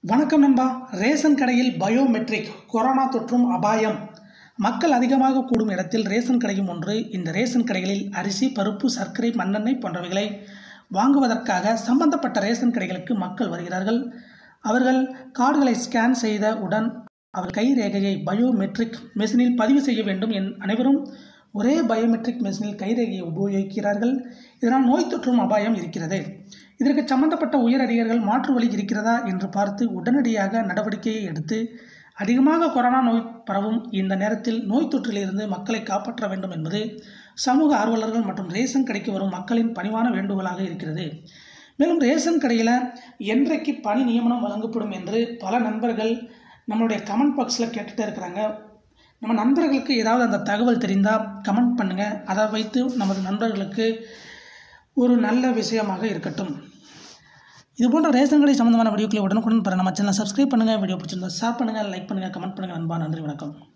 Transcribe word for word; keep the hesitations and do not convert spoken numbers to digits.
வணக்கம் நண்பா. ரேஷன் கடையில் பயோமெட்ரிக் கொரோனா தொற்றும் அபாயம். மக்கள் அதிகமாக கூடும் இடத்தில் ரேஷன் கடையும் ஒன்று. இந்த ரேஷன் கடைகளில் அரிசி, பருப்பு, சர்க்கரை, மண்ணெண்ணெய் போன்றவைகளை வாங்குவதற்காக சம்பந்தப்பட்ட ரேஷன் கடைகளுக்கு மக்கள் வருகிறார்கள். அவர்கள் கார்டுகளை ஸ்கேன் செய்த உடன் அவர் கை ரேகையை பயோமெட்ரிக் மெஷினில் பதிவு செய்ய வேண்டும். என் அனைவரும் ஒரே பயோமெட்ரிக் மெஷினில் கைரேகையை உபயோகிக்கிறார்கள். இதனால் நோய் தொற்றும் அபாயம் இருக்கிறது. இதற்கு சம்பந்தப்பட்ட உயர் அதிகாரிகள் மாற்று வழி இருக்கிறதா என்று பார்த்து உடனடியாக நடவடிக்கையை எடுத்து அதிகமாக கொரோனா நோய் பரவும் இந்த நேரத்தில் நோய் தொற்றிலிருந்து மக்களை காப்பாற்ற வேண்டும் என்பது சமூக ஆர்வலர்கள் மற்றும் ரேஷன் கடைக்கு வரும் மக்களின் பணிவான வேண்டுகோளாக இருக்கிறது. மேலும் ரேஷன் கடையில் என்றைக்கு பணி நியமனம் வழங்கப்படும் என்று பல நண்பர்கள் நம்மளுடைய கமெண்ட் பாக்ஸில் கேட்டுகிட்டே இருக்கிறாங்க. நம்ம நண்பர்களுக்கு ஏதாவது அந்த தகவல் தெரிந்தால் கமெண்ட் பண்ணுங்கள். அதை வைத்து நமது நண்பர்களுக்கு ஒரு நல்ல விஷயமாக இருக்கட்டும். இது போன்ற ரேஷன் கடை சம்பந்தமான வீடியோக்களை உடனுக்குடன் பெற நம்ம சேனலை சப்ஸ்கிரைப் பண்ணுங்கள். வீடியோ பிடிச்சிருந்தா ஷேர் பண்ணுங்கள், லைக் பண்ணுங்கள், கமெண்ட் பண்ணுங்கள். நண்பா, நன்றி, வணக்கம்.